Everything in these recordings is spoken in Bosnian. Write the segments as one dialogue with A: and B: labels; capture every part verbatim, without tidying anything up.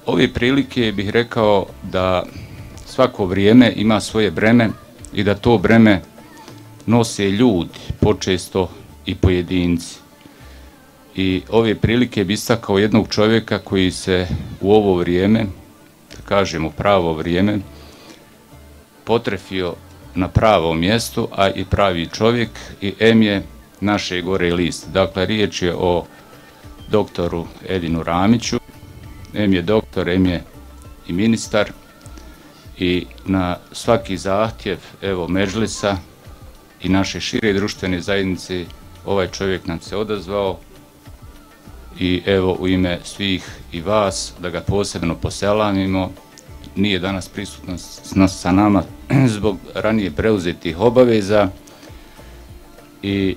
A: ove prilike bih rekao da svako vrijeme ima svoje breme i da to breme nose ljudi, počesto i pojedinci. I ove prilike bi istakao jednog čovjeka koji se u ovo vrijeme, da kažemo pravo vrijeme, potrefio na pravom mjestu, a i pravi čovjek, i em je naše gore list. Dakle, riječ je o doktoru Edinu Ramiću, em je doktor, em je i ministar, i na svaki zahtjev, evo, Medžlisa i naše šire društvene zajednice, ovaj čovjek nam se odazvao i evo u ime svih i vas da ga posebno poselamimo. Nije danas prisutno sa nama zbog ranije preuzetih obaveza i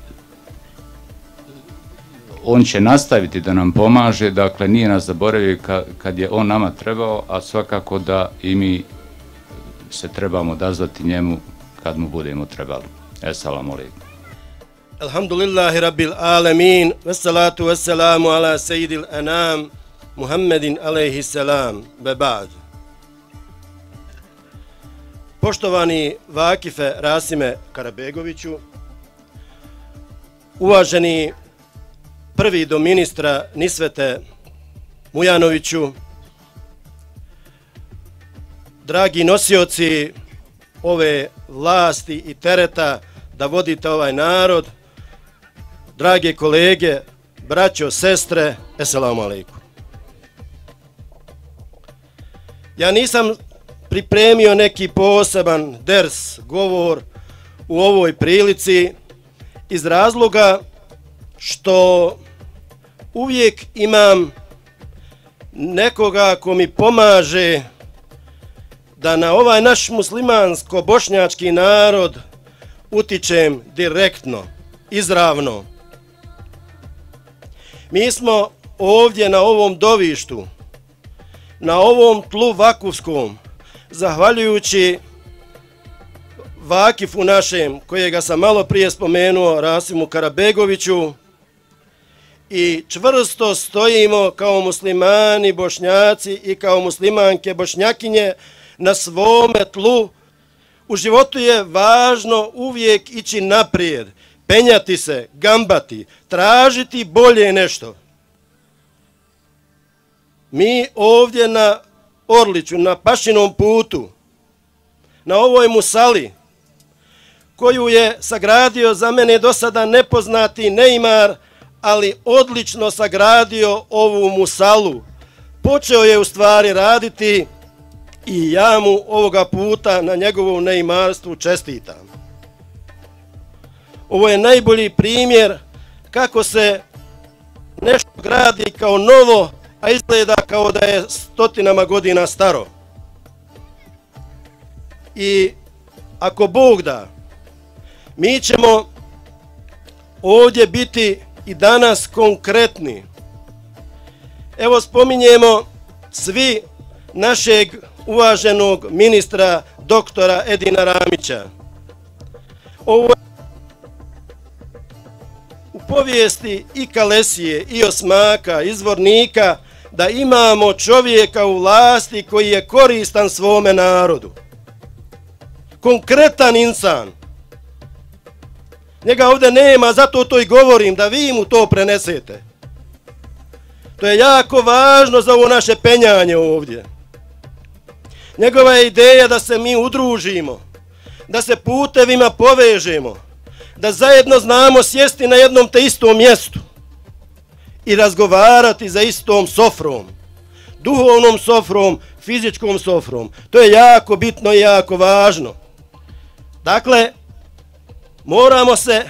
A: on će nastaviti da nam pomaže, dakle nije nas zaboravio kad je on nama trebao, a svakako da i mi se trebamo odazvati njemu kad mu budemo trebali. Esselamu alaikum.
B: Alhamdulillahi rabbil alamin, wassalatu wassalamu ala sejidil anam, Muhammedin alaihi salam, bebad. Poštovani Vakife Rasime Karabegoviću, uvaženi prvi do ministra Nisvete Mujanoviću, dragi nosioci ove vlasti i tereta da vodite ovaj narod, drage kolege, braćo, sestre, esselamu alaikum. Ja nisam pripremio neki poseban ders, govor u ovoj prilici iz razloga što uvijek imam nekoga ko mi pomaže da na ovaj naš muslimansko-bošnjački narod utičem direktno, izravno. Mi smo ovdje na ovom dovištu, na ovom tlu vakufskom, zahvaljujući Vakifu našem, kojega sam malo prije spomenuo, Rasimu Karabegoviću, i čvrsto stojimo kao muslimani, bošnjaci i kao muslimanke, bošnjakinje na svome tlu. U životu je važno uvijek ići naprijed, penjati se, gambati, tražiti bolje nešto. Mi ovdje na Orliću, na Pašinom putu, na ovoj musali, koju je sagradio za mene do sada nepoznati Neymar, ali odlično sagradio ovu musalu. Počeo je u stvari raditi i ja mu ovoga puta na njegovom neymarstvu čestitam. Ovo je najbolji primjer kako se nešto gradi kao novo, a izgleda kao da je stotinama godina staro. I ako Bog da, mi ćemo ovdje biti i danas konkretni. Evo spominjemo svi našeg uvaženog ministra doktora Edina Ramića. Ovo je u povijesti i Kalesije, i Osmaka, i Zvornika, da imamo čovjeka u vlasti koji je koristan svome narodu. Konkretan insan. Njega ovdje nema, zato to i govorim, da vi mu to prenesete. To je jako važno za ovo naše penjanje ovdje. Njegova je ideja da se mi udružimo, da se putevima povežemo, da zajedno znamo sjesti na jednom te istom mjestu i razgovarati za istom sofrom, duhovnom sofrom, fizičkom sofrom. To je jako bitno i jako važno. Dakle, moramo se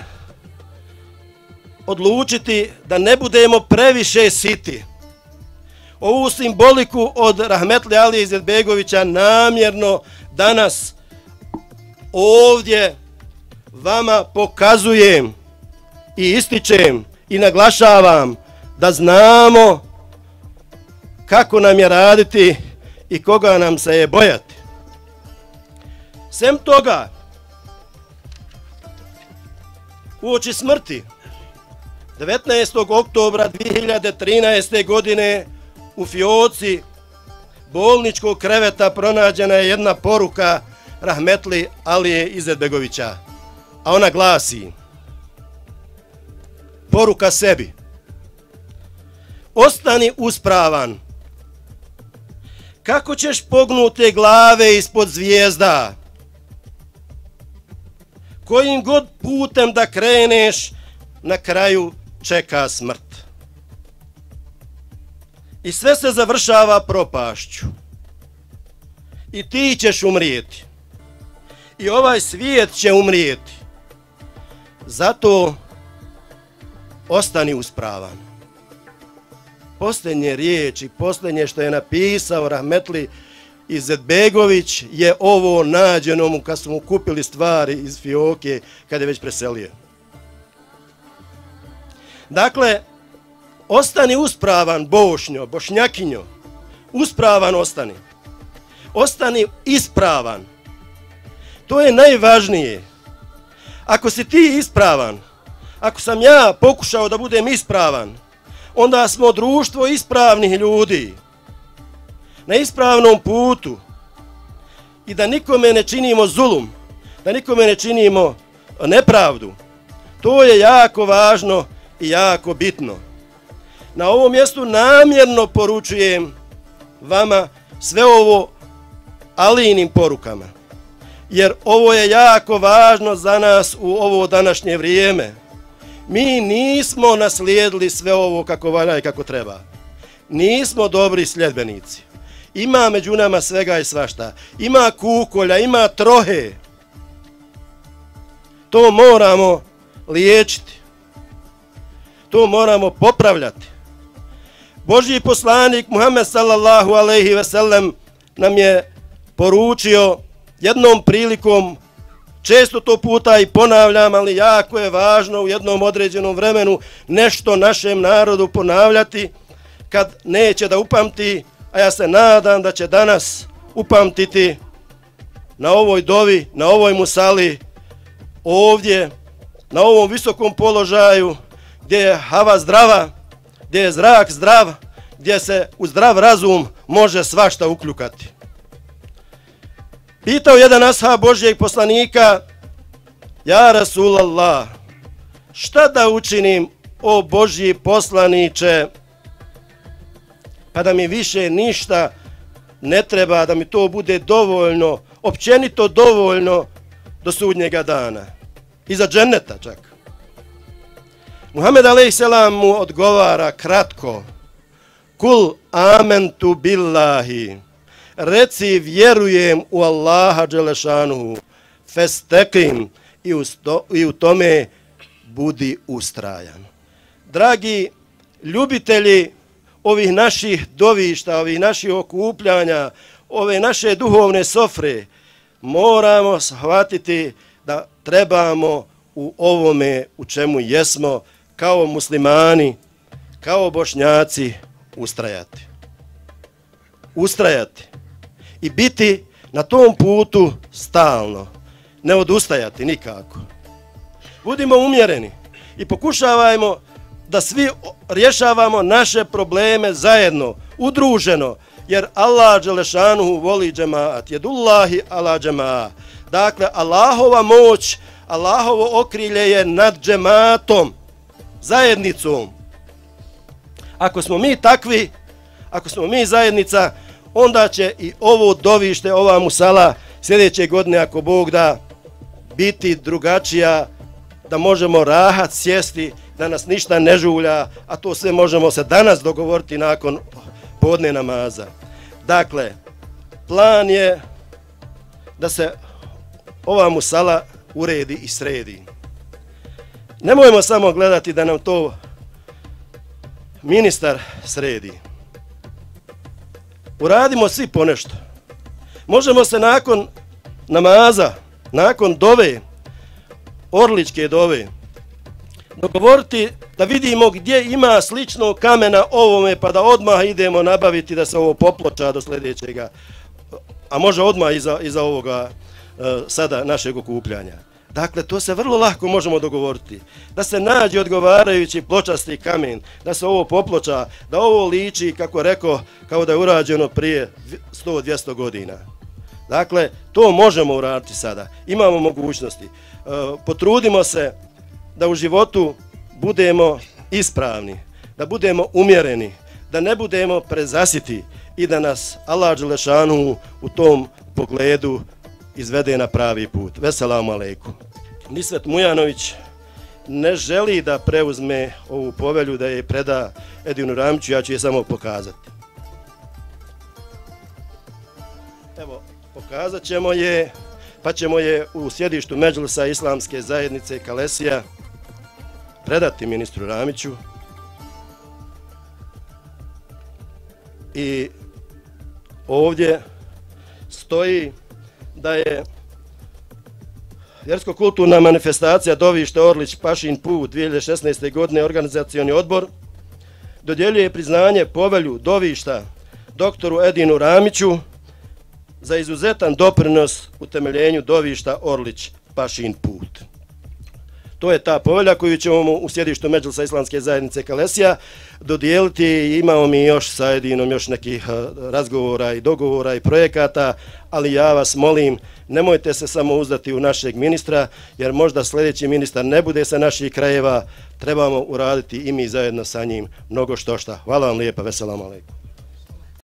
B: odlučiti da ne budemo previše siti. Ovu simboliku od Rahmetli Alije Izetbegovića namjerno danas ovdje vama pokazujem i ističem i naglašavam da znamo kako nam je raditi i koga nam se je bojati. Sem toga, uoči smrti devetnaestog oktobra dvije hiljade trinaeste. godine u fioci bolničkog kreveta pronađena je jedna poruka rahmetli Alije Izetbegovića, a ona glasi: poruka sebi, ostani uspravan. Kako ćeš pognute glave ispod zvijezda? Kojim god putem da kreneš, na kraju čeka smrt. I sve se završava propašću. I ti ćeš umrijeti. I ovaj svijet će umrijeti. Zato ostani uspravan. Posljednje riječi, posljednje što je napisao rahmetli Izetbegović je ovo nađeno mu kad su mu kupili stvari iz fioke kad je već preselio. Dakle, ostani uspravan, Bošnjo, Bošnjakinjo, uspravan ostani. Ostani ispravan. To je najvažnije. Ako si ti ispravan, ako sam ja pokušao da budem ispravan, onda smo društvo ispravnih ljudi, na ispravnom putu, i da nikome ne činimo zulum, da nikome ne činimo nepravdu. To je jako važno i jako bitno. Na ovom mjestu namjerno poručujem vama sve ovo Alijinim porukama, jer ovo je jako važno za nas u ovo današnje vrijeme. Mi nismo naslijedili sve ovo kako valja i kako treba. Nismo dobri sljedbenici. Ima među nama svega i svašta. Ima kukolja, ima trohe. To moramo liječiti. To moramo popravljati. Božji poslanik Muhammed sallallahu alejhi ve sellem nam je poručio jednom prilikom, često to puta i ponavljam, ali jako je važno u jednom određenom vremenu nešto našem narodu ponavljati kad neće da upamti, a ja se nadam da će danas upamtiti na ovoj dovi, na ovoj musali, ovdje, na ovom visokom položaju gdje je hava zdrava, gdje je zrak zdrav, gdje se u zdrav razum može svašta ukljukati. Pitao jedan ashab Božjeg poslanika: ja Rasulallah, šta da učinim, o Božji poslaniče, pa da mi više ništa ne treba, da mi to bude dovoljno, općenito dovoljno do sudnjega dana i za dženneta čak. Muhammed alejselam mu odgovara kratko: kul amentu billahi, reci vjerujem u Allaha dželešanuhu, festekim, i, usto, i u tome budi ustrajan. Dragi ljubitelji ovih naših dovišta, ovih naših okupljanja, ove naše duhovne sofre, moramo shvatiti da trebamo u ovome u čemu jesmo kao muslimani, kao Bošnjaci ustrajati. Ustrajati i biti na tom putu stalno, ne odustajati nikako. Budimo umjereni i pokušavajmo da svi rješavamo naše probleme zajedno, udruženo, jer Allah dželešanuhu voli džemaat, jedullahi ala džemaat. Dakle, Allahova moć, Allahovo okrilje je nad džematom, zajednicom. Ako smo mi takvi, ako smo mi zajednica, onda će i ovo dovište, ova musala sljedeće godine, ako Bog da, biti drugačija, da možemo rahat sjesti, da nas ništa ne žulja, a to sve možemo se danas dogovoriti nakon podne namaza. Dakle, plan je da se ova musala uredi i sredi. Nemojmo samo gledati da nam to ministar sredi. Uradimo svi ponešto. Možemo se nakon namaza, nakon dove, orličke dove, dogovoriti da vidimo gdje ima slično kamena ovome, pa da odmah idemo nabaviti da se ovo poploča do sljedećega, a može odmah iza, iza ovoga uh, sada našeg okupljanja. Dakle, to se vrlo lako možemo dogovoriti. Da se nađe odgovarajući pločasti kamen, da se ovo poploča, da ovo liči, kako rekao, kao da je urađeno prije sto do dvjesto godina. Dakle, to možemo uraditi sada. Imamo mogućnosti. Potrudimo se da u životu budemo ispravni, da budemo umjereni, da ne budemo prezasiti i da nas Allah dželešanu u tom pogledu izvede na pravi put. Veselamu alejkum. Nisvet Mujanović ne želi da preuzme ovu povelju, da je preda Edinu Ramiću, ja ću je samo pokazati. Evo, pokazat ćemo je, pa ćemo je u sjedištu Medžlisa Islamske zajednice Kalesija predati ministru Ramiću. I ovdje stoji da je vjersko-kulturna manifestacija Dovište Orlić Pašin put dvije hiljade šesnaeste. godine organizacioni odbor dodjeljuje priznanje povelju Dovišta doktoru Edinu Ramiću za izuzetan doprinos utemeljenju Dovišta Orlić Pašin put. To je ta povelja koju ćemo u sjedištu Medžlisa Islamske zajednice Kalesija dodijeliti. Imamo mi još sa Edinom još nekih razgovora i dogovora i projekata, ali ja vas molim, nemojte se samo uzdati u našeg ministra, jer možda sljedeći ministar ne bude sa naših krajeva, trebamo uraditi i mi zajedno sa njim mnogo što šta. Hvala vam lijepa, veselamu alejkum.